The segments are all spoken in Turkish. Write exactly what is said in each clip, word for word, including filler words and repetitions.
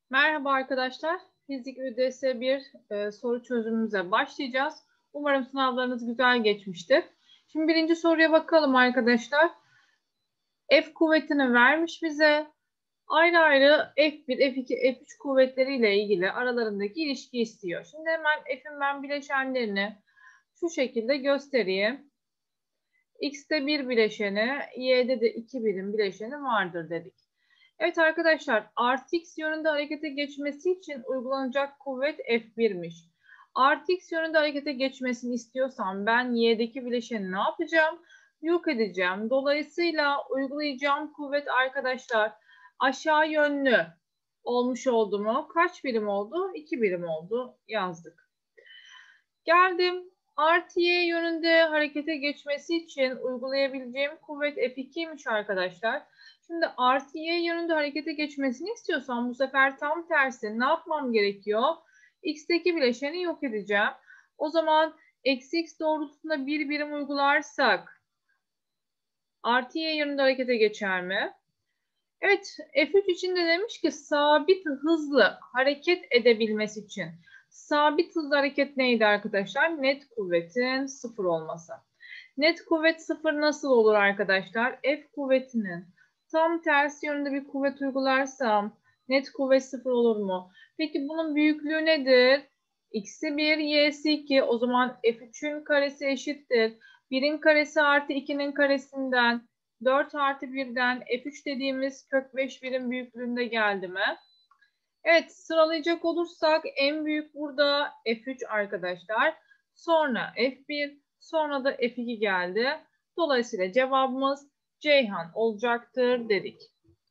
Merhaba arkadaşlar. Fizik Ü D S bir e, soru çözümümüze başlayacağız. Umarım sınavlarınız güzel geçmiştir. Şimdi birinci soruya bakalım arkadaşlar. F kuvvetini vermiş bize. Ayrı ayrı F bir, F iki, F üç kuvvetleriyle ilgili aralarındaki ilişki istiyor. Şimdi hemen F'in ben bileşenlerini şu şekilde göstereyim. X'te bir bileşeni, Y'de de iki birim bileşeni vardır dedik. Evet arkadaşlar, artı x yönünde harekete geçmesi için uygulanacak kuvvet F bir'miş. Artı x yönünde harekete geçmesini istiyorsam ben y'deki bileşeni ne yapacağım? Yok edeceğim. Dolayısıyla uygulayacağım kuvvet arkadaşlar aşağı yönlü olmuş oldu mu? Kaç birim oldu? iki birim oldu. Yazdık. Geldim. Artı y yönünde harekete geçmesi için uygulayabileceğim kuvvet F iki'ymiş arkadaşlar. Şimdi artı y yönünde harekete geçmesini istiyorsam bu sefer tam tersi ne yapmam gerekiyor? X'teki bileşeni yok edeceğim. O zaman eksi x doğrultusunda bir birim uygularsak artı y yönünde harekete geçer mi? Evet, F üç için de demiş ki sabit hızlı hareket edebilmesi için. Sabit hızlı hareket neydi arkadaşlar? Net kuvvetin sıfır olması. Net kuvvet sıfır nasıl olur arkadaşlar? F kuvvetinin tam tersi yönünde bir kuvvet uygularsam net kuvvet sıfır olur mu? Peki bunun büyüklüğü nedir? X'i bir, Y'si iki. O zaman F üçün karesi eşittir. birin karesi artı ikinin karesinden dört artı birden F üç dediğimiz kök beş birim büyüklüğünde geldi mi? Evet, sıralayacak olursak en büyük burada F üç arkadaşlar. Sonra F bir, sonra da F iki geldi. Dolayısıyla cevabımız Ceyhan olacaktır dedik.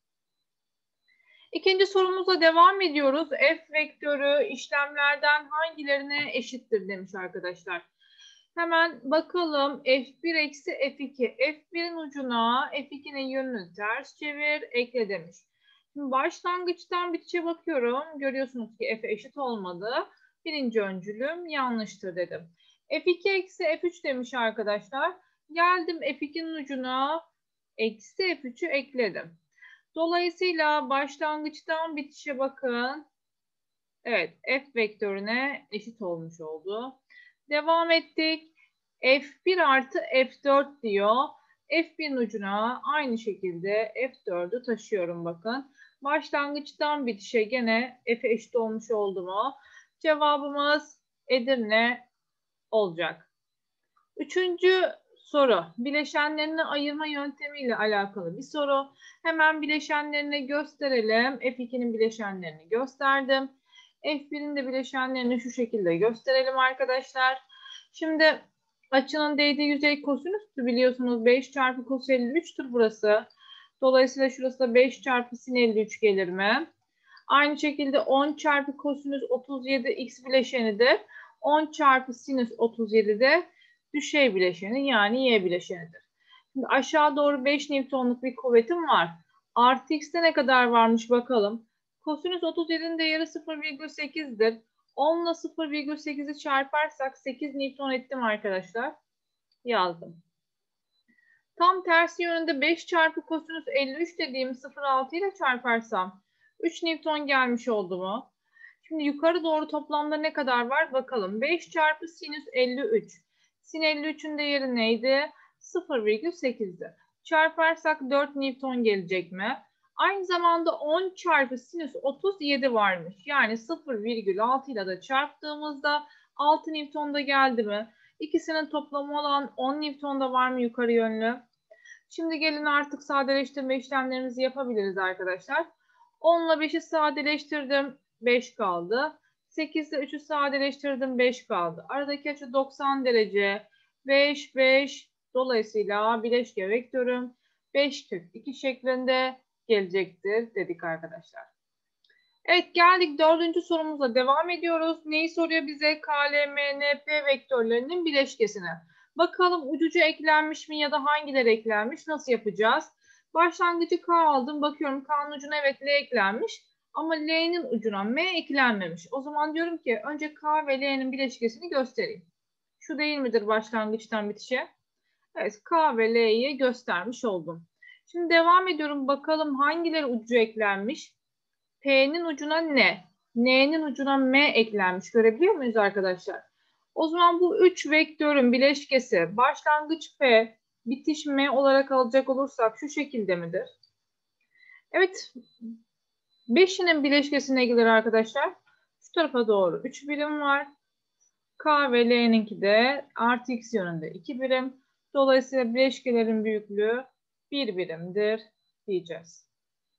İkinci sorumuzla devam ediyoruz. F vektörü işlemlerden hangilerine eşittir demiş arkadaşlar. Hemen bakalım F bir eksi F iki. F bir'in ucuna F iki'nin yönünü ters çevir, ekle demiş. Şimdi başlangıçtan bitişe bakıyorum. Görüyorsunuz ki F eşit olmadı. Birinci öncülüm yanlıştır dedim. F iki eksi F üç demiş arkadaşlar. Geldim F iki'nin ucuna eksi F üç'ü ekledim. Dolayısıyla başlangıçtan bitişe bakın. Evet, F vektörüne eşit olmuş oldu. Devam ettik. F bir artı F dört diyor. F bir'in ucuna aynı şekilde F dörd'ü taşıyorum bakın. Başlangıçtan bitişe gene F eşit olmuş oldu mu? Cevabımız Edirne olacak. Üçüncü soru. Bileşenlerini ayırma yöntemiyle alakalı bir soru. Hemen bileşenlerini gösterelim. F iki'nin bileşenlerini gösterdim. F bir'in de bileşenlerini şu şekilde gösterelim arkadaşlar. Şimdi açının değdiği yüzey kosinüstü biliyorsunuz beş çarpı kos elli üç'tür burası. Dolayısıyla şurası da beş çarpı sin elli üç gelir mi? Aynı şekilde on çarpı kosinüs otuz yedi x bileşenidir. on çarpı sinüs otuz yedi de düşey bileşeni yani y bileşenidir. Şimdi aşağı doğru beş Newton'luk bir kuvvetim var. Artı x'te ne kadar varmış bakalım. Kosinüs otuz yedi'nin değeri sıfır virgül sekiz'dir. on ile sıfır virgül sekiz'i çarparsak sekiz Newton ettim arkadaşlar. Yazdım. Tam tersi yönünde beş çarpı kosinüs elli üç dediğim sıfır virgül altı ile çarparsam üç Newton gelmiş oldu mu? Şimdi yukarı doğru toplamda ne kadar var bakalım. beş çarpı sinüs elli üç. Sin elli üç'ün değeri neydi? sıfır virgül sekiz'di. Çarparsak dört Newton gelecek mi? Aynı zamanda on çarpı sinüs otuz yedi varmış. Yani sıfır virgül altı ile de çarptığımızda altı Newton da geldi mi? İkisinin toplamı olan on Newton da var mı yukarı yönlü? Şimdi gelin artık sadeleştirme işlemlerimizi yapabiliriz arkadaşlar. on ile beş'i sadeleştirdim. beş kaldı. sekiz ile üç'ü sadeleştirdim. beş kaldı. Aradaki açı doksan derece. beş, beş. Dolayısıyla bileşke vektörüm beş kök iki şeklinde gelecektir dedik arkadaşlar. Evet geldik dördüncü sorumuzla devam ediyoruz. Neyi soruyor bize? K, L, M, N, P vektörlerinin bileşkesine. Bakalım ucucu eklenmiş mi ya da hangileri eklenmiş? Nasıl yapacağız? Başlangıcı K aldım. Bakıyorum K'nın ucuna evet L eklenmiş. Ama L'nin ucuna M eklenmemiş. O zaman diyorum ki önce K ve L'nin bileşkesini göstereyim. Şu değil midir başlangıçtan bitişe? Evet K ve L'yi göstermiş oldum. Şimdi devam ediyorum. Bakalım hangileri ucu eklenmiş? P'nin ucuna ne? N'nin ucuna M eklenmiş. Görebiliyor muyuz arkadaşlar? O zaman bu üç vektörün bileşkesi başlangıç P, bitiş M olarak alacak olursak şu şekilde midir? Evet. beşinin bileşkesine gelir arkadaşlar. Şu tarafa doğru üç birim var. K ve L'ninki de artı X yönünde iki birim. Dolayısıyla bileşkelerin büyüklüğü bir birimdir diyeceğiz.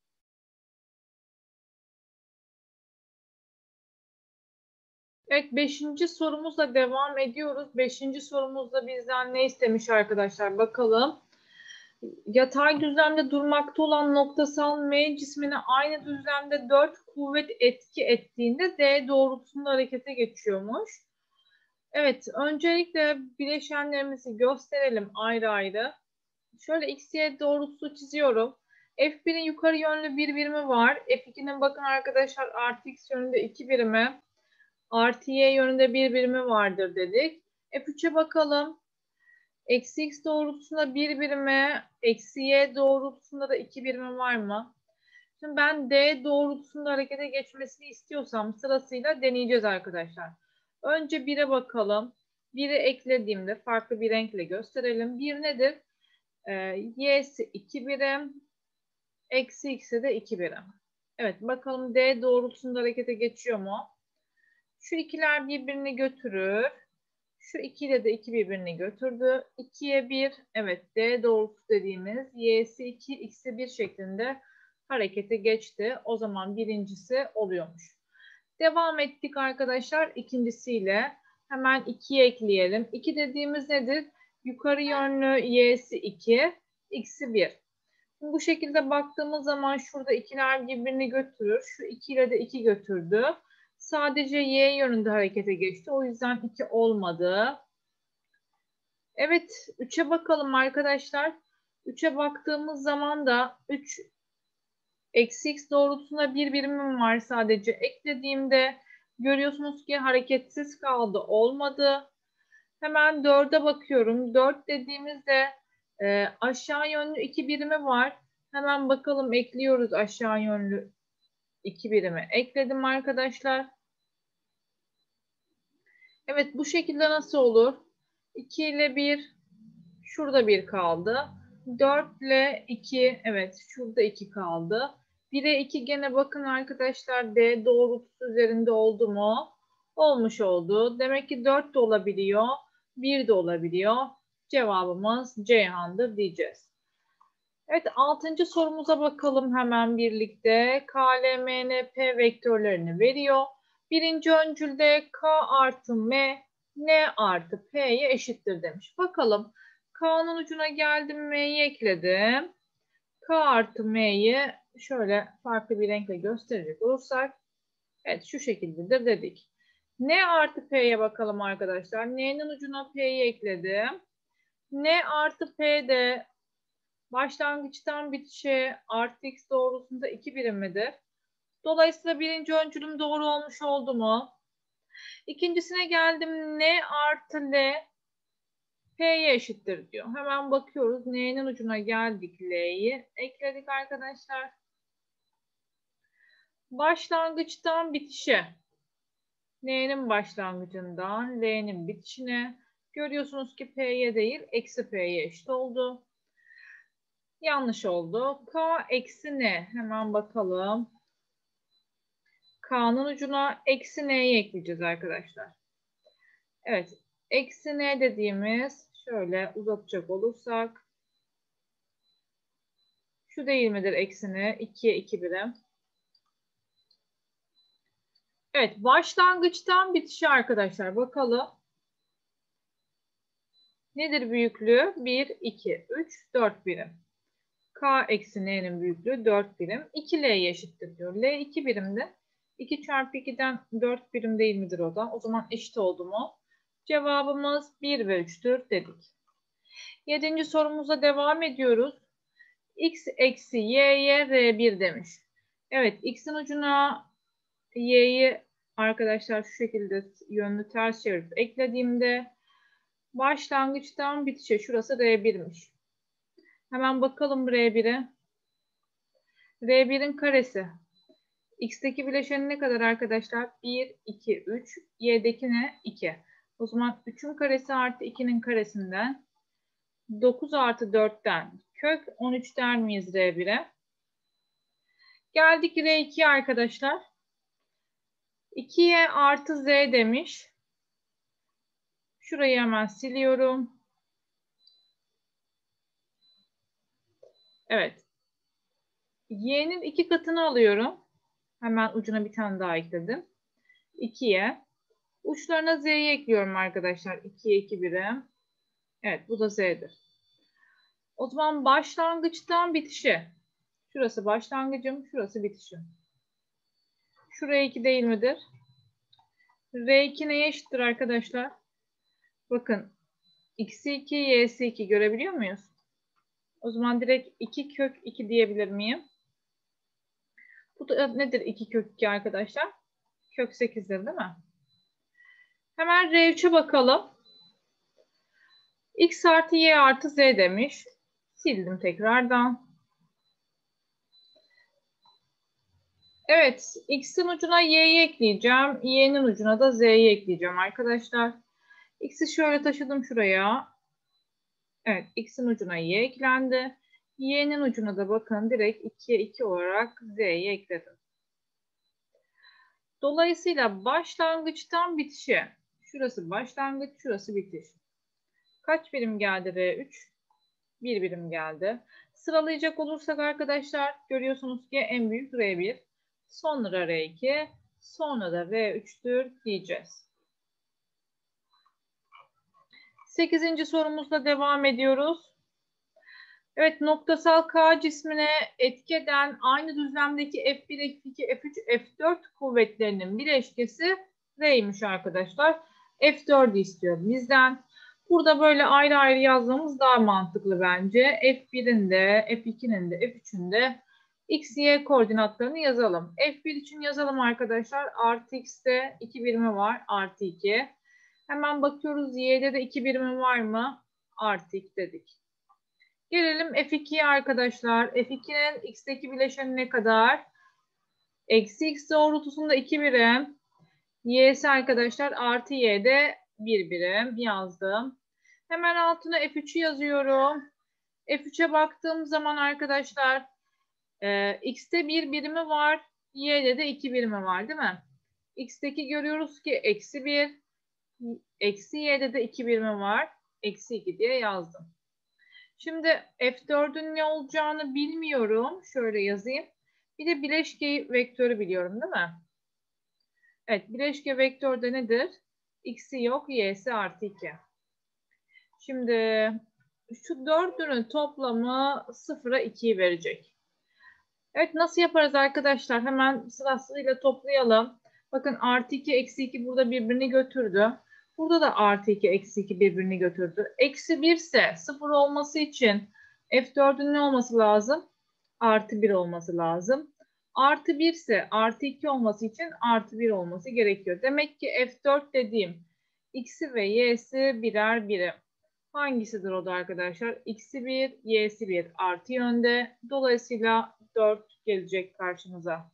Evet, beşinci sorumuzla devam ediyoruz. Beşinci sorumuzda bizden ne istemiş arkadaşlar? Bakalım. Yatay düzlemde durmakta olan noktasal M cismine aynı düzlemde dört kuvvet etki ettiğinde D doğrultusunda harekete geçiyormuş. Evet, öncelikle bileşenlerimizi gösterelim ayrı ayrı. Şöyle X Y doğrultusu çiziyorum. F birin yukarı yönlü bir birimi var. F ikinin bakın arkadaşlar artı X yönünde iki birimi, artı Y yönünde bir birimi vardır dedik. F üçe bakalım. Eksi X doğrultusunda bir birimi, eksi Y doğrultusunda da iki birimi var mı? Şimdi ben D doğrultusunda harekete geçmesini istiyorsam sırasıyla deneyeceğiz arkadaşlar. Önce bire bakalım. biri eklediğimde farklı bir renkle gösterelim. bir nedir? Ee, Y'si iki birim, eksi X'i de iki birim. Evet, bakalım D doğrultusunda harekete geçiyor mu? Şu ikiler birbirini götürür. Şu iki ile de iki birbirini götürdü. ikiye bir, evet D doğrultusu dediğimiz Y'si iki, X'i bir şeklinde harekete geçti. O zaman birincisi oluyormuş. Devam ettik arkadaşlar ikincisiyle. Hemen ikiye ekleyelim. iki dediğimiz nedir? Yukarı yönlü Y'si iki, X'i bir. Bu şekilde baktığımız zaman şurada ikiler birbirini götürür. Şu iki ile de iki götürdü. Sadece Y yönünde harekete geçti. O yüzden iki olmadı. Evet, üçe bakalım arkadaşlar. üçe baktığımız zaman da üç eksi X doğrultusunda bir birimim var sadece. Eklediğimde görüyorsunuz ki hareketsiz kaldı. Olmadı. Hemen dörde bakıyorum. dört dediğimizde e, aşağı yönlü iki birimi var. Hemen bakalım ekliyoruz aşağı yönlü iki birimi. Ekledim arkadaşlar. Evet, bu şekilde nasıl olur? iki ile bir, şurada bir kaldı. dört ile iki, evet şurada iki kaldı. bire iki gene bakın arkadaşlar D doğrultusu üzerinde oldu mu? Olmuş oldu. Demek ki dört de olabiliyor. bir de olabiliyor. Cevabımız Ceyhan'dır diyeceğiz. Evet, altıncı sorumuza bakalım hemen birlikte. K, L, M, N, P vektörlerini veriyor. Birinci öncülde K artı M, N artı P'ye eşittir demiş. Bakalım. K'nın ucuna geldim, M'yi ekledim. K artı M'yi şöyle farklı bir renkle gösterecek olursak. Evet, şu şekildedir dedik. N artı P'ye bakalım arkadaşlar. N'nin ucuna P'yi ekledim. N artı P de başlangıçtan bitişe artı X doğrusunda iki birim midir? Dolayısıyla birinci öncülüm doğru olmuş oldu mu? İkincisine geldim. N artı L P'ye eşittir diyor. Hemen bakıyoruz. N'nin ucuna geldik. L'yi ekledik arkadaşlar. Başlangıçtan bitişe. N'nin başlangıcından L'nin bitişine. Görüyorsunuz ki P'ye değil, eksi P'ye eşit oldu. Yanlış oldu. K eksi N. Hemen bakalım. K'nın ucuna eksi N'yi ekleyeceğiz arkadaşlar. Evet. Eksi N dediğimiz şöyle uzatacak olursak şu değil midir eksi N? ikiye iki birim. Evet. Başlangıçtan bitişi arkadaşlar. Bakalım. Nedir büyüklüğü? bir, iki, üç, dört birim. K eksi N'nin büyüklüğü dört birim. iki L'ye eşittir diyor. L iki birimde. iki çarpı ikiden dört birim değil midir o da? O zaman eşit oldu mu? Cevabımız bir ve üç'tür dedik. Yedinci sorumuza devam ediyoruz. X eksi Y'ye R bir demiş. Evet, X'in ucuna Y'yi arkadaşlar şu şekilde yönlü ters çevirip eklediğimde başlangıçtan bitişe şurası R bir'miş. Hemen bakalım R bir'e. R bir'in karesi. X'teki bileşeni ne kadar arkadaşlar? bir, iki, üç. Y'deki ne? iki. O zaman üçün karesi artı ikinin karesinden dokuz artı dörtten kök on üç der miyiz R bir'e? Geldik R iki'ye arkadaşlar. iki'ye artı Z demiş. Şurayı hemen siliyorum. Evet. Y'nin iki katını alıyorum. Hemen ucuna bir tane daha ekledim. iki'ye. Uçlarına Z'yi ekliyorum arkadaşlar. iki'ye iki birim. Evet, bu da Z'dir. O zaman başlangıçtan bitişi. Şurası başlangıcım, şurası bitişim. Şuraya iki değil midir? R iki neye eşittir arkadaşlar? Bakın. X'i iki, Y'si iki görebiliyor muyuz? O zaman direkt iki kök iki diyebilir miyim? Bu da nedir iki kök iki arkadaşlar? Kök sekiz'dir değil mi? Hemen R üç'e bakalım. X artı Y artı Z demiş. Sildim tekrardan. Evet. X'in ucuna Y'yi ekleyeceğim. Y'nin ucuna da Z'yi ekleyeceğim arkadaşlar. X'i şöyle taşıdım şuraya. Evet. X'in ucuna Y eklendi. Y'nin ucuna da bakın direkt iki'ye iki olarak Z'yi ekledim. Dolayısıyla başlangıçtan bitişe. Şurası başlangıç, şurası bitiş. Kaç birim geldi R üç? bir birim geldi. Sıralayacak olursak arkadaşlar görüyorsunuz ki en büyük R bir. Sonra R iki. Sonra da R üç'tür diyeceğiz. sekizinci sorumuzla devam ediyoruz. Evet, noktasal K cismine etki eden aynı düzlemdeki F bir, F iki, F üç, F dört kuvvetlerinin bileşkesi R'ymiş arkadaşlar. F dörd'ü istiyor bizden. Burada böyle ayrı ayrı yazmamız daha mantıklı bence. F bir'in de, F iki'nin de, F üç'ün de X, Y koordinatlarını yazalım. F bir için yazalım arkadaşlar. Artı X'te iki birimi var. Artı iki. Hemen bakıyoruz. Y'de de iki birimi var mı? Artı iki dedik. Gelelim F iki'ye arkadaşlar. F iki'nin X'teki bileşeni ne kadar? Eksi X doğrultusunda iki birim. Y'si arkadaşlar artı Y'de bir birim yazdım. Hemen altına F üç'ü yazıyorum. F üç'e baktığım zaman arkadaşlar e, X'te bir birimi var. Y'de de iki birimi var değil mi? X'teki görüyoruz ki eksi bir. Eksi Y'de de iki birimi var. Eksi iki diye yazdım. Şimdi F dörd'ün ne olacağını bilmiyorum. Şöyle yazayım. Bir de bileşke vektörü biliyorum değil mi? Evet, bileşke vektörde nedir? X'i yok, Y'si artı iki. Şimdi şu dördünün toplamı sıfır'a iki'yi verecek. Evet, nasıl yaparız arkadaşlar? Hemen sırasıyla toplayalım. Bakın artı iki, eksi iki burada birbirini götürdü. Burada da artı iki, eksi iki birbirini götürdü. Eksi bir ise sıfır olması için F dörd'ün ne olması lazım? Artı bir olması lazım. Artı bir ise artı iki olması için artı bir olması gerekiyor. Demek ki F dört dediğim X'i ve Y'si birer birim. Hangisidir o da arkadaşlar? X'i bir, Y'si bir artı yönde. Dolayısıyla dört gelecek karşımıza.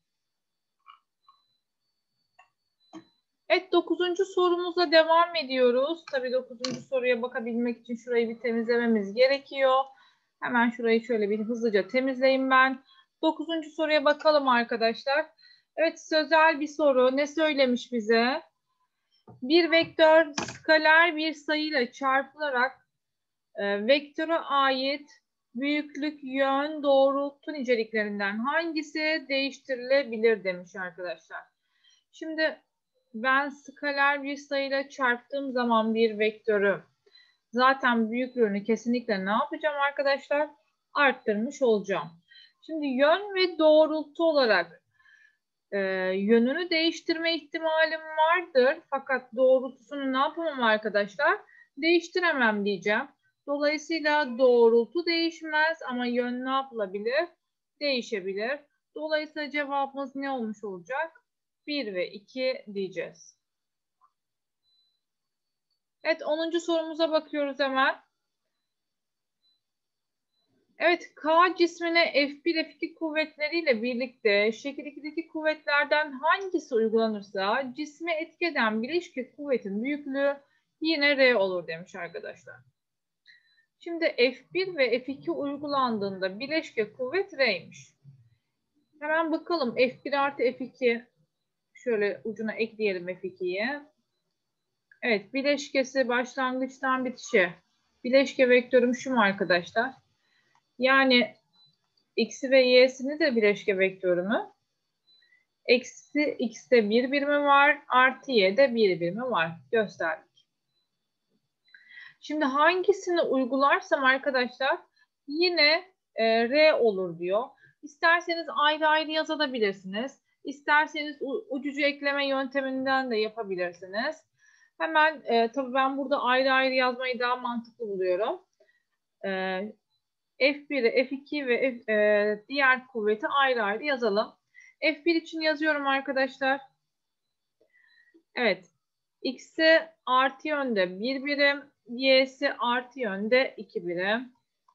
Evet, dokuzuncu sorumuzla devam ediyoruz. Tabii dokuzuncu soruya bakabilmek için şurayı bir temizlememiz gerekiyor. Hemen şurayı şöyle bir hızlıca temizleyeyim ben. dokuzuncu soruya bakalım arkadaşlar. Evet, sözel bir soru. Ne söylemiş bize? Bir vektör skaler bir sayıyla çarpılarak e, vektöre ait büyüklük, yön, doğrultu niceliklerinden hangisi değiştirilebilir demiş arkadaşlar. Şimdi ben skaler bir sayıyla çarptığım zaman bir vektörü zaten büyüklüğünü kesinlikle ne yapacağım arkadaşlar? Arttırmış olacağım. Şimdi yön ve doğrultu olarak e, yönünü değiştirme ihtimalim vardır. Fakat doğrultusunu ne yapamam arkadaşlar? Değiştiremem diyeceğim. Dolayısıyla doğrultu değişmez ama yön ne yapılabilir? Değişebilir. Dolayısıyla cevabımız ne olmuş olacak? bir ve iki diyeceğiz. Evet, onuncu sorumuza bakıyoruz hemen. Evet, K cismine F bir F iki kuvvetleriyle birlikte şekil ikideki kuvvetlerden hangisi uygulanırsa cisme etki eden bileşke kuvvetin büyüklüğü yine R olur demiş arkadaşlar. Şimdi F bir ve F iki uygulandığında bileşke kuvvet R'ymiş. Hemen bakalım F bir artı F iki, şöyle ucuna ekleyelim F ikiyi. Evet, bileşkesi başlangıçtan bitişe. Bileşke vektörüm şu mu arkadaşlar? Yani x'i ve y'sini de bileşke vektörümü. Eksi x'te bir birimi var, artı y'de bir birimi var. Gösterdik. Şimdi hangisini uygularsam arkadaşlar yine e, R olur diyor. İsterseniz ayrı ayrı yazabilirsiniz. İsterseniz ucucu ekleme yönteminden de yapabilirsiniz. Hemen e, tabii ben burada ayrı ayrı yazmayı daha mantıklı buluyorum. E, F bir'i, F iki ve F, e, diğer kuvveti ayrı ayrı yazalım. F bir için yazıyorum arkadaşlar. Evet. X'i artı yönde bir birim, y'si artı yönde iki birim.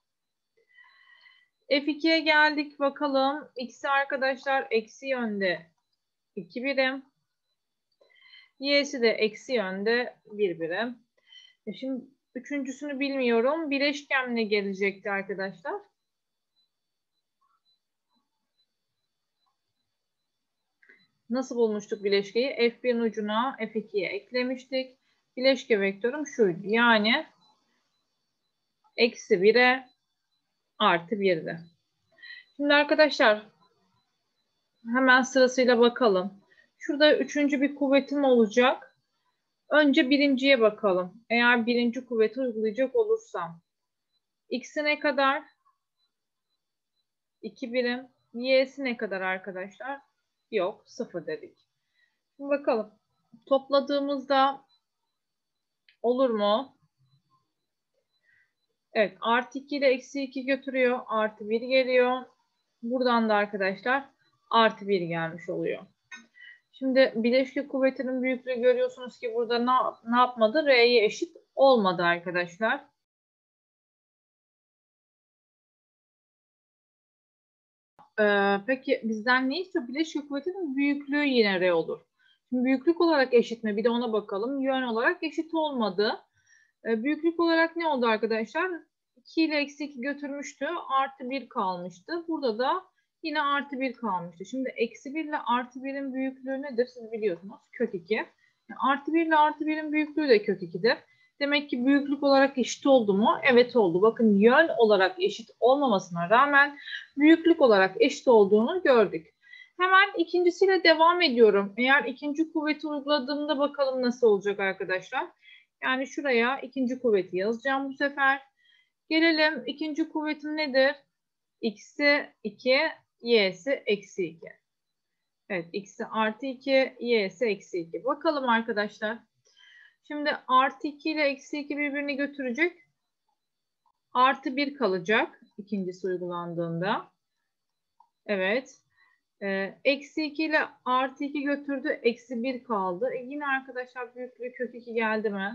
F ikiye geldik bakalım. X'i arkadaşlar eksi yönde iki birim. Y'si de eksi yönde bir birim. E şimdi üçüncüsünü bilmiyorum. Bileşken ne gelecekti arkadaşlar? Nasıl bulmuştuk bileşkeyi? F bir'in ucuna F ikiye eklemiştik. Bileşke vektörüm şuydu. Yani eksi bir'e artı bir'di. Şimdi arkadaşlar hemen sırasıyla bakalım. Şurada üçüncü bir kuvvetim olacak. Önce birinciye bakalım. Eğer birinci kuvveti uygulayacak olursam. X'i ne kadar? iki birim. Y'si ne kadar arkadaşlar? Yok. sıfır dedik. Şimdi bakalım. Topladığımızda olur mu? Evet. Artı iki ile eksi iki götürüyor. Artı bir geliyor. Buradan da arkadaşlar artı bir gelmiş oluyor. Şimdi bileşke kuvvetinin büyüklüğü görüyorsunuz ki burada ne, ne yapmadı? R'ye eşit olmadı arkadaşlar. Ee, peki bizden ne istiyor? Bileşke kuvvetinin büyüklüğü yine R olur. Şimdi büyüklük olarak eşit mi? Bir de ona bakalım. Yön olarak eşit olmadı. Ee, büyüklük olarak ne oldu arkadaşlar? iki ile eksi iki götürmüştü. Artı bir kalmıştı. Burada da yine artı bir kalmıştı. Şimdi eksi bir ile artı birin büyüklüğü nedir? Siz biliyorsunuz. Kök iki. Yani artı bir ile artı birin büyüklüğü de kök iki'dir. Demek ki büyüklük olarak eşit oldu mu? Evet oldu. Bakın yön olarak eşit olmamasına rağmen büyüklük olarak eşit olduğunu gördük. Hemen ikincisiyle devam ediyorum. Eğer ikinci kuvveti uyguladığımda bakalım nasıl olacak arkadaşlar. Yani şuraya ikinci kuvveti yazacağım bu sefer. Gelelim ikinci kuvvetim nedir? X'i iki, y'si eksi iki. Evet, x'i artı iki, y'si eksi iki. Bakalım arkadaşlar. Şimdi artı iki ile eksi iki birbirini götürecek. Artı bir kalacak ikincisi uygulandığında. Evet. Ee, eksi iki ile artı iki götürdü. Eksi bir kaldı. E yine arkadaşlar büyüklüğü kök iki geldi mi?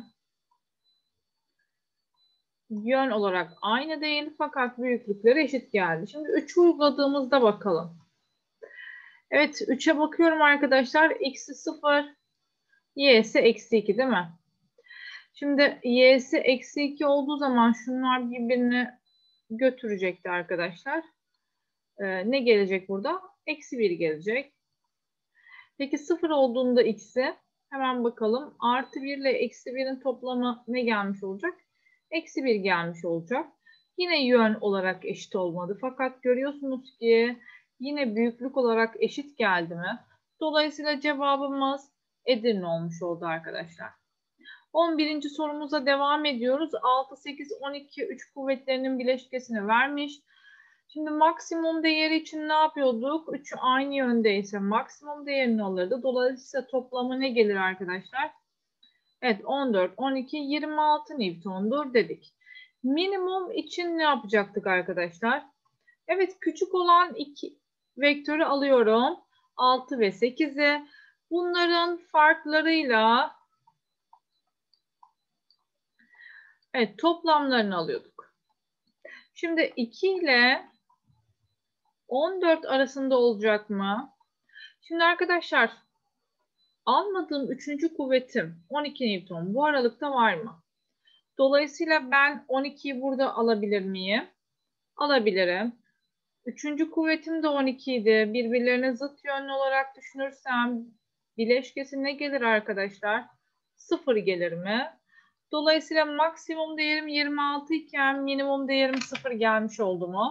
Yön olarak aynı değil fakat büyüklükleri eşit geldi. Şimdi üçü uyguladığımızda bakalım. Evet, üçe bakıyorum arkadaşlar. X'i sıfır, y'si eksi iki değil mi? Şimdi y'si eksi iki olduğu zaman şunlar birbirini götürecekti arkadaşlar. Ee, ne gelecek burada? Eksi bir gelecek. Peki sıfır olduğunda x'i hemen bakalım. Artı bir ile eksi birin toplamı ne gelmiş olacak? Eksi bir gelmiş olacak. Yine yön olarak eşit olmadı. Fakat görüyorsunuz ki yine büyüklük olarak eşit geldi mi? Dolayısıyla cevabımız Edirne olmuş oldu arkadaşlar. on birinci sorumuza devam ediyoruz. altı, sekiz, on iki, üç kuvvetlerinin bileşkesini vermiş. Şimdi maksimum değeri için ne yapıyorduk? üçü aynı yöndeyse maksimum değerini alırdı. Dolayısıyla toplamı ne gelir arkadaşlar? Evet, on dört, on iki, yirmi altı Newton'dur dedik. Minimum için ne yapacaktık arkadaşlar? Evet, küçük olan iki vektörü alıyorum. altı ve sekizi. Bunların farklarıyla evet, toplamlarını alıyorduk. Şimdi iki ile on dört arasında olacak mı? Şimdi arkadaşlar almadığım üçüncü kuvvetim on iki Newton bu aralıkta var mı? Dolayısıyla ben on ikiyi burada alabilir miyim? Alabilirim. Üçüncü kuvvetim de on iki idi. Birbirlerine zıt yönlü olarak düşünürsem bileşkesi ne gelir arkadaşlar? sıfır gelir mi? Dolayısıyla maksimum değerim yirmi altı iken minimum değerim sıfır gelmiş oldu mu?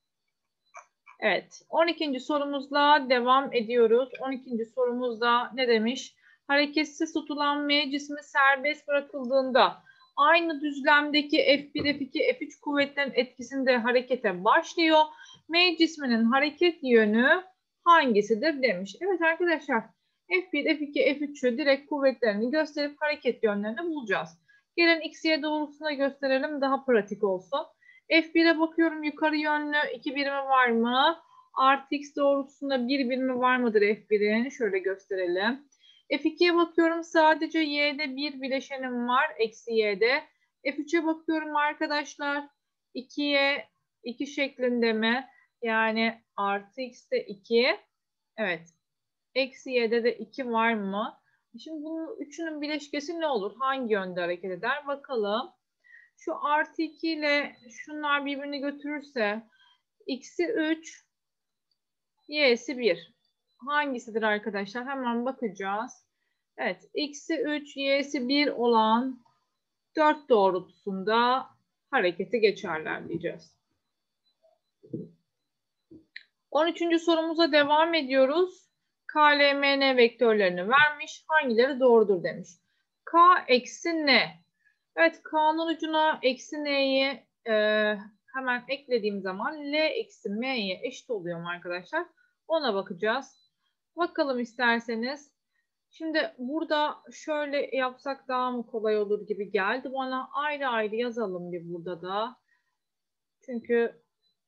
Evet. on ikinci sorumuzla devam ediyoruz. on ikinci sorumuzda ne demiş? Hareketsiz tutulan M cismi serbest bırakıldığında aynı düzlemdeki F bir, F iki, F üç kuvvetlerin etkisinde harekete başlıyor. M cisminin hareket yönü hangisidir demiş. Evet arkadaşlar F bir, F iki, F üç'ü direkt kuvvetlerini gösterip hareket yönlerini bulacağız. Gelin X, Y doğrultusunda gösterelim daha pratik olsun. F bir'e bakıyorum yukarı yönlü iki birimi var mı? Artı X doğrultusunda bir birimi var mıdır F bir'in? Şöyle gösterelim. F iki'ye bakıyorum sadece Y'de bir bileşenim var. Eksi Y'de. F üç'e bakıyorum arkadaşlar. iki'ye iki şeklinde mi? Yani artı X'te iki. Evet. Eksi Y'de de iki var mı? Şimdi bunun üçünün bileşkesi ne olur? Hangi yönde hareket eder? Bakalım. Şu artı iki ile şunlar birbirini götürürse x'i üç, y'si bir. Hangisidir arkadaşlar? Hemen bakacağız. Evet, x'i üç, y'si bir olan dört doğrultusunda harekete geçerler diyeceğiz. on üçüncü sorumuza devam ediyoruz. K, L, M, N vektörlerini vermiş. Hangileri doğrudur demiş. K eksi N. Evet, K'nın ucuna eksi N'yi e, hemen eklediğim zaman L eksi M'ye eşit oluyor mu arkadaşlar? Ona bakacağız. Bakalım isterseniz. Şimdi burada şöyle yapsak daha mı kolay olur gibi geldi bana. Ayrı ayrı yazalım bir burada da. Çünkü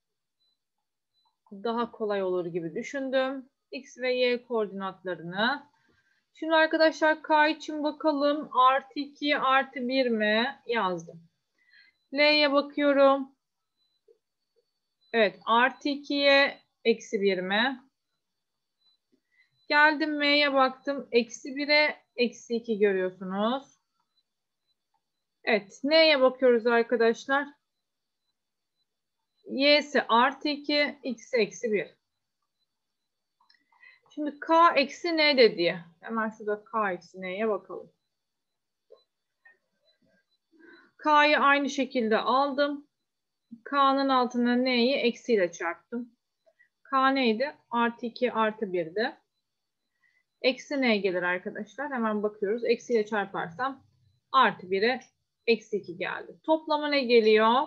daha kolay olur gibi düşündüm. X ve Y koordinatlarını. Şimdi arkadaşlar K için bakalım. Artı iki artı bir mi? Yazdım. L'ye bakıyorum. Evet. Artı iki'ye eksi bir mi? Geldim M'ye baktım. Eksi bir'e eksi iki görüyorsunuz. Evet. N'ye bakıyoruz arkadaşlar. Y'si artı iki. X'i eksi bir. Şimdi K eksi N dedi. Hemen şurada K eksi N'ye bakalım. K'yı aynı şekilde aldım. K'nın altına N'yi eksiyle çarptım. K neydi? Artı iki artı bir'di. Eksi N gelir arkadaşlar. Hemen bakıyoruz. Eksiyle çarparsam artı bir'e eksi iki geldi. Toplamı ne geliyor?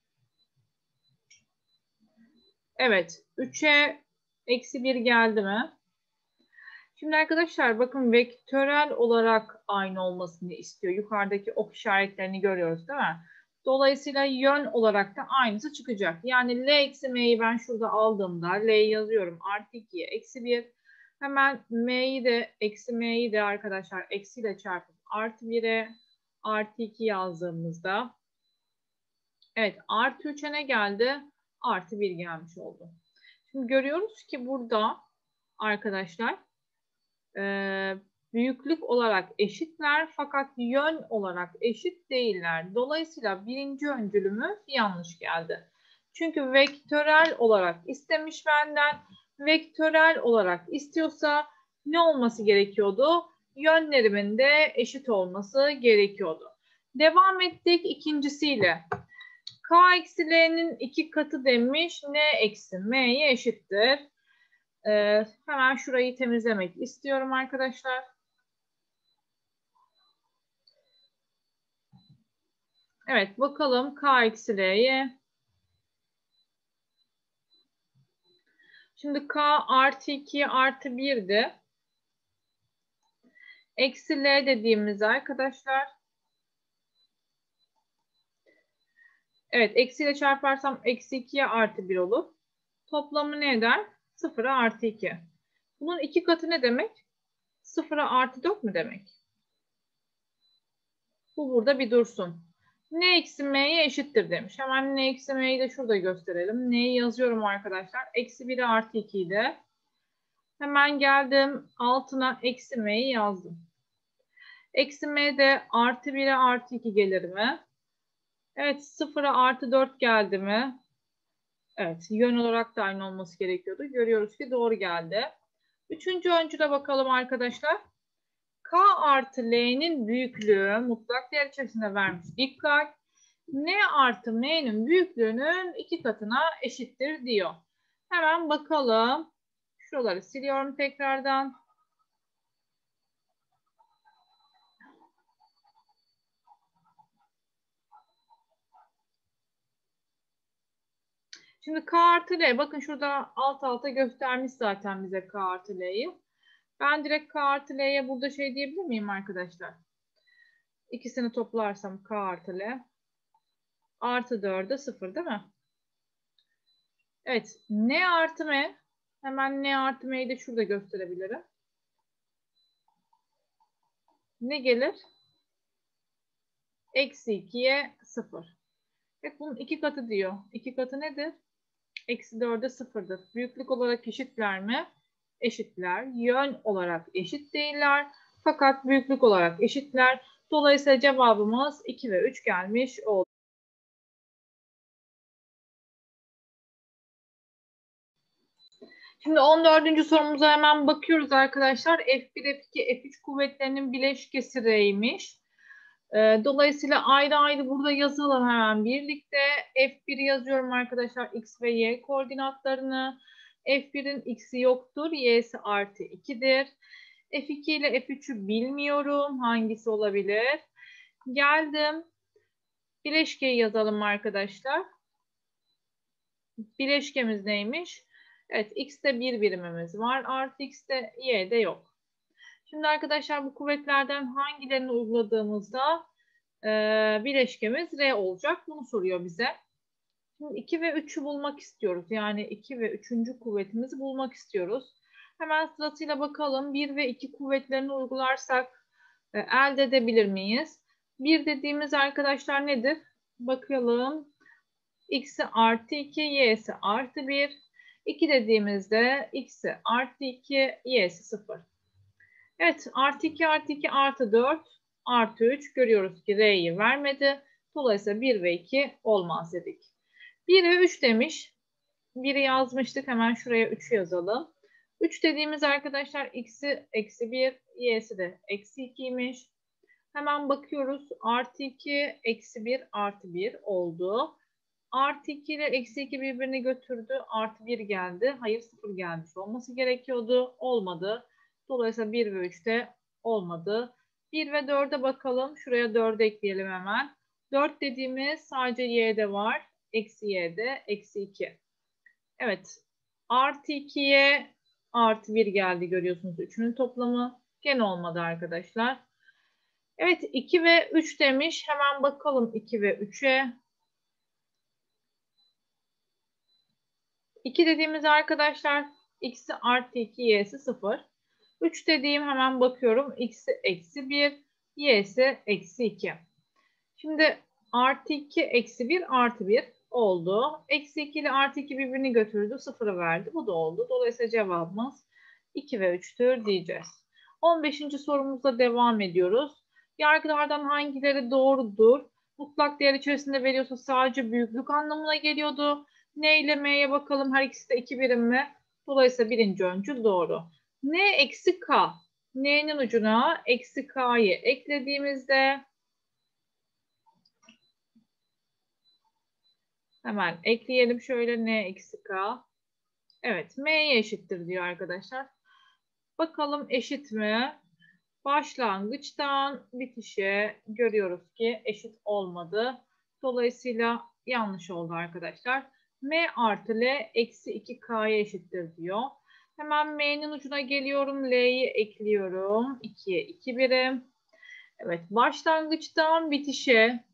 Evet. üç'e eksi bir geldi mi? Şimdi arkadaşlar bakın vektörel olarak aynı olmasını istiyor. Yukarıdaki ok işaretlerini görüyoruz değil mi? Dolayısıyla yön olarak da aynısı çıkacak. Yani L eksi M'yi ben şurada aldığımda L'yi yazıyorum. Artı iki'ye eksi bir. Hemen M'yi de eksi M'yi de arkadaşlar eksiyle çarpıp artı bir'e artı iki yazdığımızda evet artı üç'e ne geldi? Artı bir gelmiş oldu. Şimdi görüyoruz ki burada arkadaşlar e, büyüklük olarak eşitler fakat yön olarak eşit değiller. Dolayısıyla birinci öncülümüz yanlış geldi. Çünkü vektörel olarak istemiş benden. Vektörel olarak istiyorsa ne olması gerekiyordu? Yönlerimin de eşit olması gerekiyordu. Devam ettik ikincisiyle. K eksi L'nin iki katı demiş. N eksi M'ye eşittir. Ee, hemen şurayı temizlemek istiyorum arkadaşlar. Evet bakalım K eksi L'ye. Şimdi K artı iki artı bir'di. Eksi L dediğimiz arkadaşlar. Evet eksiyle çarparsam eksi iki'ye artı bir olur. Toplamı ne eder? sıfır'a artı iki. Bunun iki katı ne demek? sıfır'a artı dört mü demek? Bu burada bir dursun. N eksi m'ye eşittir demiş. Hemen N eksi m'yi de şurada gösterelim. N'yi yazıyorum arkadaşlar. Eksi biri artı ikiyi de. Hemen geldim. Altına eksi m'yi yazdım. Eksi m de artı bire artı iki gelir mi? Evet, sıfıra artı dört geldi mi? Evet, yön olarak da aynı olması gerekiyordu. Görüyoruz ki doğru geldi. Üçüncü öncüle bakalım arkadaşlar. K artı L'nin büyüklüğü mutlak değer içerisinde vermiş. Dikkat. N artı M'nin büyüklüğünün iki katına eşittir diyor. Hemen bakalım. Şuraları siliyorum tekrardan. Şimdi K artı L. Bakın şurada alt alta göstermiş zaten bize K artı L'yi. Ben direkt K artı L'ye burada şey diyebilir miyim arkadaşlar? İkisini toplarsam K artı L. Artı dörde sıfır değil mi? Evet. N artı M. Hemen N artı M'yi de şurada gösterebilirim. Ne gelir? Eksi ikiye sıfır. Evet, bunun iki katı diyor. İki katı nedir? Eksi dörde sıfırdır. Büyüklük olarak eşitler mi? Eşitler. Yön olarak eşit değiller. Fakat büyüklük olarak eşitler. Dolayısıyla cevabımız iki ve üç gelmiş oldu. Şimdi on dördüncü sorumuza hemen bakıyoruz arkadaşlar. F bir, F iki, F üç kuvvetlerinin bileşkesi R'ymiş. Dolayısıyla ayrı ayrı burada yazalım hemen birlikte. F bir'i yazıyorum arkadaşlar. X ve Y koordinatlarını. F bir'in x'i yoktur. Y'si artı ikidir. F iki ile F üç'ü bilmiyorum. Hangisi olabilir? Geldim. Bileşkeyi yazalım arkadaşlar. Bileşkemiz neymiş? Evet, X'te bir birimimiz var. Artı X'te Y'de yok. Şimdi arkadaşlar bu kuvvetlerden hangilerini uyguladığımızda e, bileşkemiz R olacak. Bunu soruyor bize. Şimdi iki ve üç'ü bulmak istiyoruz. Yani iki ve üçüncü kuvvetimizi bulmak istiyoruz. Hemen sırasıyla bakalım. bir ve iki kuvvetlerini uygularsak e, elde edebilir miyiz? bir dediğimiz arkadaşlar nedir? Bakalım. X'i artı iki, Y'si artı bir. iki dediğimizde X'i artı iki, Y'si sıfır. Evet, artı iki artı iki artı dört artı üç görüyoruz ki R'yi vermedi. Dolayısıyla bir ve iki olmaz dedik. bir ve üç demiş. biri yazmıştık. Hemen şuraya üç'ü yazalım. üç dediğimiz arkadaşlar X'i eksi bir, Y'si de eksi ikiymiş. Hemen bakıyoruz. Artı iki, eksi bir, artı bir oldu. Artı iki ile eksi iki birbirini götürdü. Artı bir geldi. Hayır, sıfır gelmiş olması gerekiyordu. Olmadı. Dolayısıyla bir ve üç'te olmadı. bir ve dörde bakalım. Şuraya dördü ekleyelim hemen. dört dediğimiz sadece y'de var. Eksi y'de. Eksi iki. Evet. Artı ikiye artı bir geldi görüyorsunuz. üçünün toplamı. Gene olmadı arkadaşlar. Evet, iki ve üç demiş. Hemen bakalım iki ve üç'e. iki dediğimiz arkadaşlar x'i artı iki, y'si sıfır. üç dediğim hemen bakıyorum. X'i eksi bir, y'si eksi iki. Şimdi artı iki, eksi bir, artı bir oldu. Eksi iki ile artı iki birbirini götürdü. sıfırı verdi. Bu da oldu. Dolayısıyla cevabımız iki ve üç'tür diyeceğiz. on beşinci sorumuzda devam ediyoruz. Yargılardan hangileri doğrudur? Mutlak değer içerisinde veriyorsa sadece büyüklük anlamına geliyordu. N ile M'ye bakalım. Her ikisi de iki birim mi? Dolayısıyla birinci öncül doğru. N eksi K. N'nin ucuna eksi K'yı eklediğimizde hemen ekleyelim şöyle N eksi K. Evet, M'ye eşittir diyor arkadaşlar. Bakalım eşit mi? Başlangıçtan bitişe görüyoruz ki eşit olmadı. Dolayısıyla yanlış oldu arkadaşlar. M artı L eksi iki K'ya eşittir diyor. Hemen M'nin ucuna geliyorum. L'yi ekliyorum. ikiye iki birim. Evet, başlangıçtan bitişe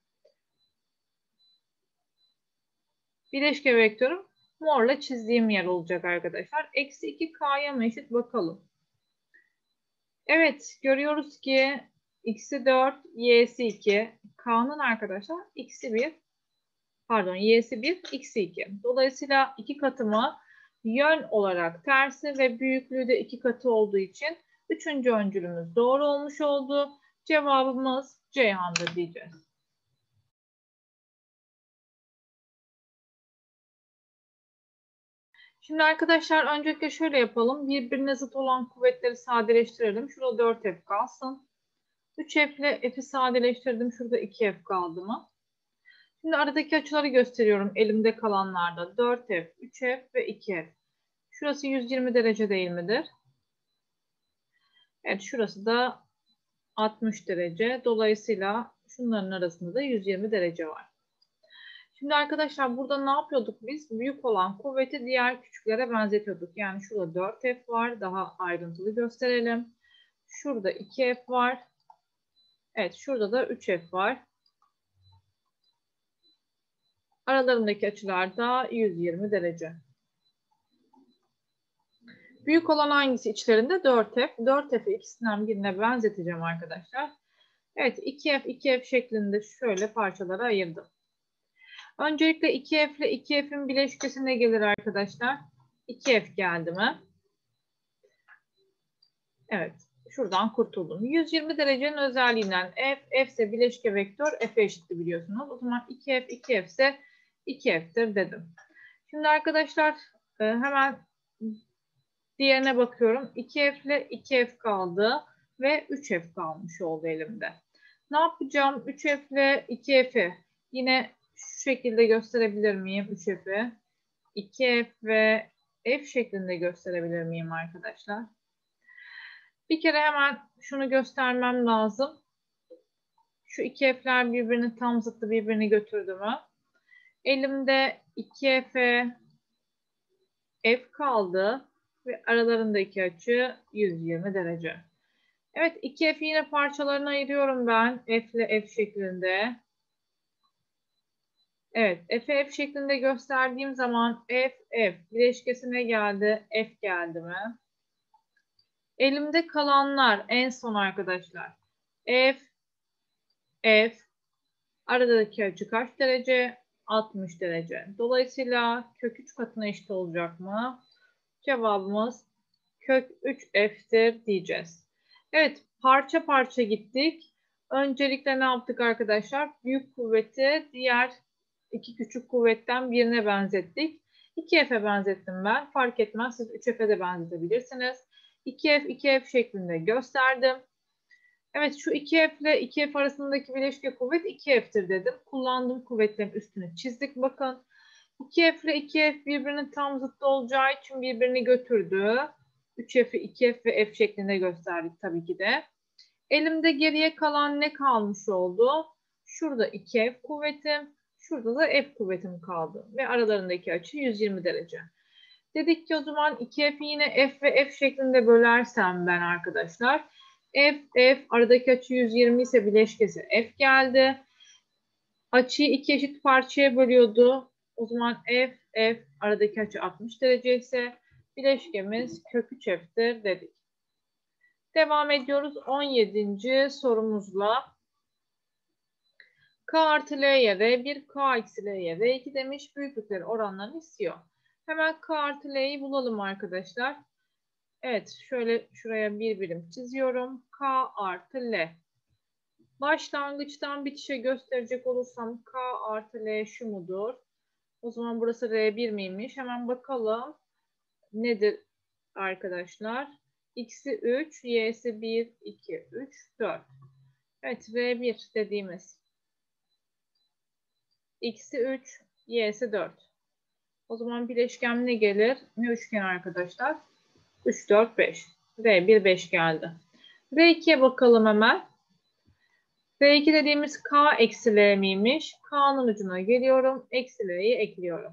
bileşke vektörüm morla çizdiğim yer olacak arkadaşlar. Eksi iki K'ya mı eşit bakalım. Evet, görüyoruz ki x'i dört, y'si iki. K'nın arkadaşlar x'i bir, pardon y'si bir, x'i iki. Dolayısıyla iki katımı yön olarak tersi ve büyüklüğü de iki katı olduğu için üçüncü öncülümüz doğru olmuş oldu. Cevabımız Ceyhan'dır diyeceğiz. Şimdi arkadaşlar öncelikle şöyle yapalım. Birbirine zıt olan kuvvetleri sadeleştirelim. Şurada dört f kalsın. üç f ile f'i sadeleştirdim. Şurada iki f kaldı mı? Şimdi aradaki açıları gösteriyorum elimde kalanlarda. dört f, üç f ve iki f. Şurası yüz yirmi derece değil midir? Evet, şurası da altmış derece. Dolayısıyla şunların arasında da yüz yirmi derece var. Şimdi arkadaşlar burada ne yapıyorduk biz? Büyük olan kuvveti diğer küçüklere benzetiyorduk. Yani şurada dört f var. Daha ayrıntılı gösterelim. Şurada iki f var. Evet, şurada da üç f var. Aralarındaki açılar da yüz yirmi derece. Büyük olan hangisi içlerinde? dört f. dört f'i ikisinden birine benzeteceğim arkadaşlar. Evet, iki f, iki f şeklinde şöyle parçalara ayırdım. Öncelikle iki f ile iki f'in bileşkesi ne gelir arkadaşlar? iki f geldi mi? Evet, şuradan kurtuldum. yüz yirmi derecenin özelliğinden f, f ise bileşke vektör f'e eşittir biliyorsunuz. O zaman iki f, iki f ise iki f'tir dedim. Şimdi arkadaşlar hemen diğerine bakıyorum. iki f ile iki f kaldı ve üç f kalmış oldu elimde. Ne yapacağım? üç f ile iki f'i yine şu şekilde gösterebilir miyim? üç f'i iki f ve f şeklinde gösterebilir miyim arkadaşlar? Bir kere hemen şunu göstermem lazım. Şu iki f'ler birbirini tam zıttı birbirini götürdü mü? Elimde iki f f kaldı ve aralarındaki açı yüz yirmi derece. Evet, iki f'i yine parçalarına ayırıyorum ben f ile f şeklinde. Evet, f'e f şeklinde gösterdiğim zaman f, f bileşkesine geldi, f geldi mi? Elimde kalanlar en son arkadaşlar. F, f, aradaki açı kaç derece? altmış derece. Dolayısıyla kök üç katına eşit olacak mı? Cevabımız kök üç f'tir diyeceğiz. Evet, parça parça gittik. Öncelikle ne yaptık arkadaşlar? Büyük kuvveti diğer iki küçük kuvvetten birine benzettik. iki f'e benzettim ben. Fark etmez. Siz üç f'e de benzetebilirsiniz. iki f, iki f şeklinde gösterdim. Evet, şu iki f ile iki f arasındaki bileşke kuvvet iki f'tir dedim. Kullandığım kuvvetlerin üstünü çizdik. Bakın iki f ile iki f birbirinin tam zıttı olacağı için birbirini götürdü. üç f'i iki f ve f şeklinde gösterdik tabii ki de. Elimde geriye kalan ne kalmış oldu? Şurada iki f kuvvetim, şurada da f kuvvetim kaldı. Ve aralarındaki açı yüz yirmi derece. Dedik ki o zaman iki f'i yine f ve f şeklinde bölersem ben arkadaşlar. F, f aradaki açı yüz yirmi ise bileşkesi f geldi. Açıyı iki eşit parçaya bölüyordu. O zaman f, f aradaki açı altmış derece ise bileşkemiz kök üç f'tir dedik. Devam ediyoruz on yedinci sorumuzla. K artı L'ye R bir, K eksi L'ye R iki demiş. Büyüklükleri oranlarını istiyor. Hemen K artı L'yi bulalım arkadaşlar. Evet, şöyle şuraya bir birim çiziyorum. K artı L. Başlangıçtan bitişe gösterecek olursam K artı L şu mudur? O zaman burası R bir miymiş? Hemen bakalım. Nedir arkadaşlar? X'i üç, Y'si bir, iki, üç, dört. Evet, R bir dediğimiz. X'i üç, Y'si dört. O zaman bileşken ne gelir? Ne üçgen arkadaşlar? üç, dört, beş. R bir, beş geldi. R iki'ye bakalım hemen. R iki dediğimiz K eksi L miymiş? K'nın ucuna geliyorum. Eksi L'yi ekliyorum.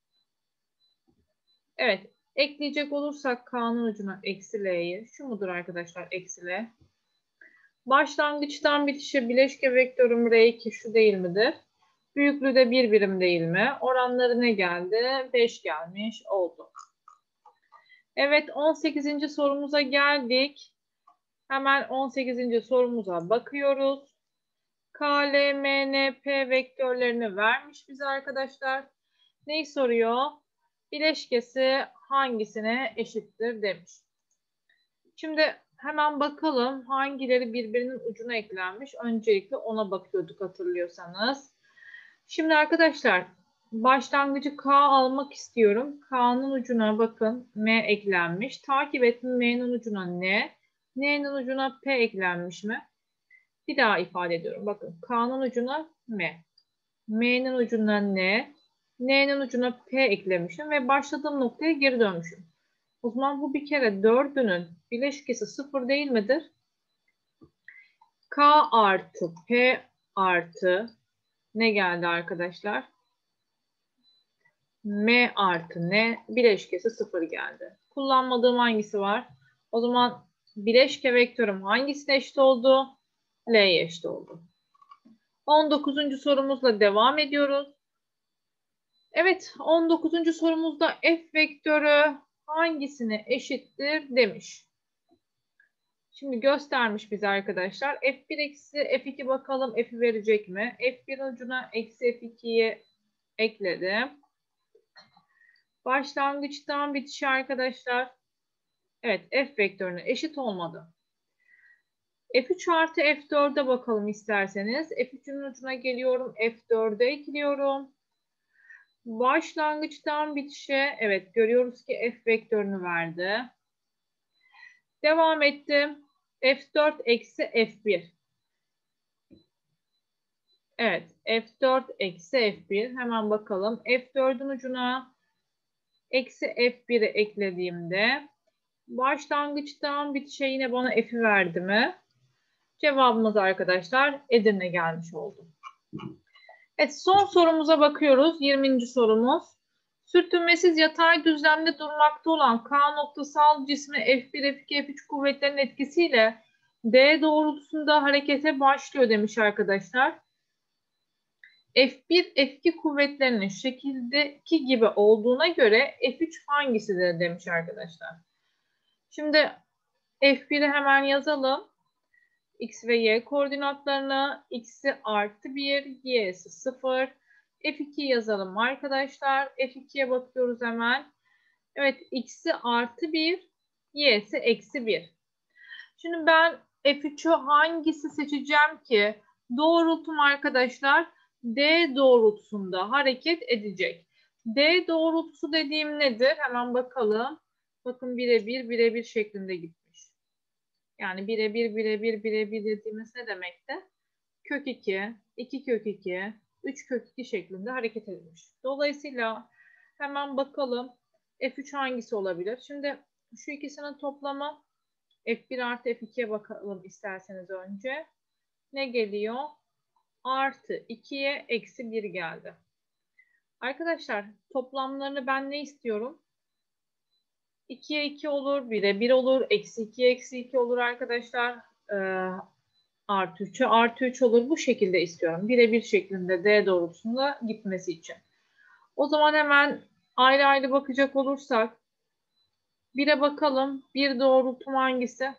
Evet. Ekleyecek olursak K'nın ucuna eksi L'yi. Şu mudur arkadaşlar eksi L? Başlangıçtan bitişe bileşke vektörüm R iki şu değil midir? Büyüklüğü de bir birim değil mi? Oranları ne geldi? beş gelmiş oldu. Evet, on sekizinci sorumuza geldik. Hemen on sekizinci sorumuza bakıyoruz. K, L, M, N, P vektörlerini vermiş bize arkadaşlar. Neyi soruyor? Bileşkesi hangisine eşittir demiş. Şimdi hemen bakalım hangileri birbirinin ucuna eklenmiş. Öncelikle ona bakıyorduk hatırlıyorsanız. Şimdi arkadaşlar başlangıcı K almak istiyorum. K'nın ucuna bakın M eklenmiş. Takip ettim M'nin ucuna N. N'nin ucuna P eklenmiş mi? Bir daha ifade ediyorum. Bakın K'nın ucuna M. M'nin ucuna N. N'nin ucuna P eklemişim ve başladığım noktaya geri dönmüşüm. O zaman bu bir kere dördünün bileşkesi sıfır değil midir? K artı P artı ne geldi arkadaşlar? M artı N bileşkesi sıfır geldi. Kullanmadığım hangisi var? O zaman bileşke vektörüm hangisine eşit oldu? L'ye eşit oldu. on dokuzuncu sorumuzla devam ediyoruz. Evet, on dokuzuncu sorumuzda f vektörü hangisine eşittir demiş. Şimdi göstermiş bize arkadaşlar. f bir eksi f iki bakalım f'i verecek mi? f birin ucuna eksi f ikiyi ekledim. Başlangıçtan bitişi arkadaşlar. Evet, f vektörüne eşit olmadı. f üç artı f dörde bakalım isterseniz. f üçün ucuna geliyorum. f dörde ekliyorum. Başlangıçtan bitişe evet görüyoruz ki f vektörünü verdi. Devam ettim. f dört eksi f bir. Evet f dört eksi f bir. Hemen bakalım. f dördün ucuna eksi f biri eklediğimde başlangıçtan bitişe yine bana f'i verdi mi? Cevabımız arkadaşlar Edirne gelmiş oldu. Evet son sorumuza bakıyoruz. yirminci sorumuz. Sürtünmesiz yatay düzlemde durmakta olan K noktasal cismi F bir, F iki, F üç kuvvetlerinin etkisiyle D doğrultusunda harekete başlıyor demiş arkadaşlar. F bir, F iki kuvvetlerinin şekildeki gibi olduğuna göre F üç hangisidir demiş arkadaşlar. Şimdi F bir'i hemen yazalım. X ve Y koordinatlarına x'i artı bir, y'si sıfır. F iki yazalım arkadaşlar. F ikiye bakıyoruz hemen. Evet x'i artı bir, y'si eksi bir. Şimdi ben F üçü hangisi seçeceğim ki? Doğrultum arkadaşlar D doğrultusunda hareket edecek. D doğrultusu dediğim nedir? Hemen bakalım. Bakın birebir birebir şeklinde gitmiş. Yani birebir birebir birebir dediğimiz ne demekti? Kök iki, iki kök iki, üç kök iki şeklinde hareket edilmiş. Dolayısıyla hemen bakalım F üç hangisi olabilir? Şimdi şu ikisinin toplamı F bir artı F ikiye bakalım isterseniz önce. Ne geliyor? Artı ikiye eksi bir geldi. Arkadaşlar toplamlarını ben ne istiyorum? ikiye iki olur, bire bir olur, eksi ikiye eksi iki olur arkadaşlar. Ee, artı üçe artı üç olur. Bu şekilde istiyorum. Birebir şeklinde D doğrultusunda gitmesi için. O zaman hemen ayrı ayrı bakacak olursak bire bakalım. Bir doğrultum hangisi?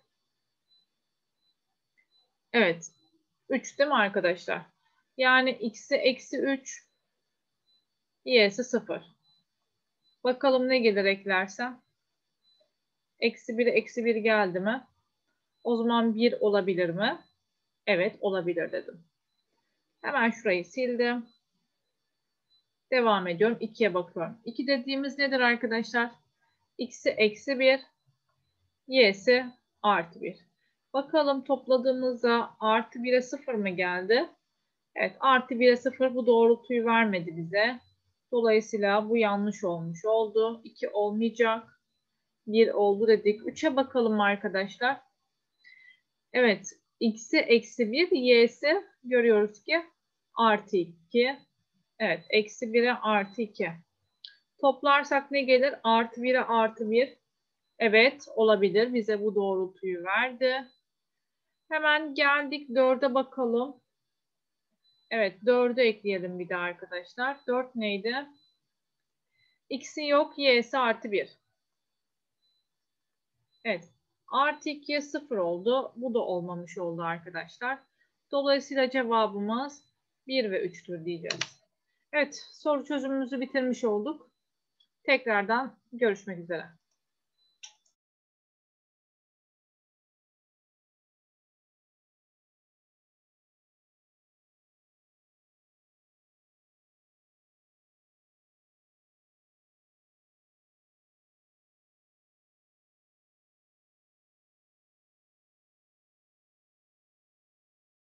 Evet. üç değil mi arkadaşlar? Yani x'i eksi üç, y'si sıfır. Bakalım ne gelir eklersem. Eksi bir, eksi bir geldi mi? O zaman bir olabilir mi? Evet olabilir dedim. Hemen şurayı sildim. Devam ediyorum. ikiye bakıyorum. iki dediğimiz nedir arkadaşlar? X'i eksi bir, y'si artı bir. Bakalım topladığımızda artı bire sıfır mı geldi? Evet artı bire sıfır bu doğrultuyu vermedi bize. Dolayısıyla bu yanlış olmuş oldu. iki olmayacak. bir oldu dedik. üçe bakalım arkadaşlar. Evet x'i eksi bir, y'si görüyoruz ki artı iki. Evet eksi bire artı iki. Toplarsak ne gelir? Artı bire artı bir. Evet olabilir. Bize bu doğrultuyu verdi. Hemen geldik dörde bakalım. Evet dördü ekleyelim bir de arkadaşlar. dört neydi? X'i yok. Y'si artı bir. Evet. Artı ikiye sıfır oldu. Bu da olmamış oldu arkadaşlar. Dolayısıyla cevabımız bir ve üçtür diyeceğiz. Evet, soru çözümümüzü bitirmiş olduk. Tekrardan görüşmek üzere.